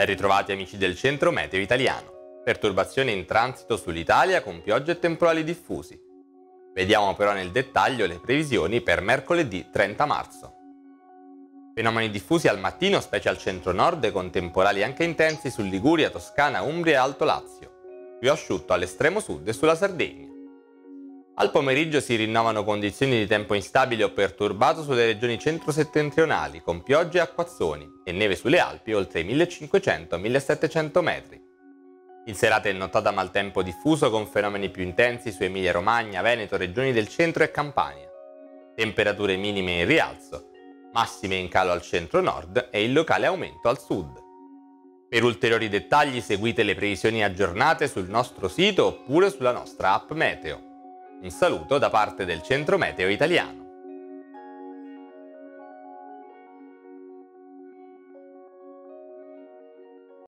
Ben ritrovati amici del centro meteo italiano. Perturbazioni in transito sull'Italia con piogge e temporali diffusi. Vediamo però nel dettaglio le previsioni per mercoledì 30 marzo. Fenomeni diffusi al mattino, specie al centro-nord, con temporali anche intensi su Liguria, Toscana, Umbria e Alto Lazio. Più asciutto all'estremo sud e sulla Sardegna. Al pomeriggio si rinnovano condizioni di tempo instabile o perturbato sulle regioni centro-settentrionali, con piogge e acquazzoni, e neve sulle Alpi oltre i 1500-1700 metri. In serata e nottata maltempo diffuso con fenomeni più intensi su Emilia-Romagna, Veneto, regioni del centro e Campania. Temperature minime in rialzo, massime in calo al centro-nord e il locale aumento al sud. Per ulteriori dettagli seguite le previsioni aggiornate sul nostro sito oppure sulla nostra app Meteo. Un saluto da parte del centro meteo italiano.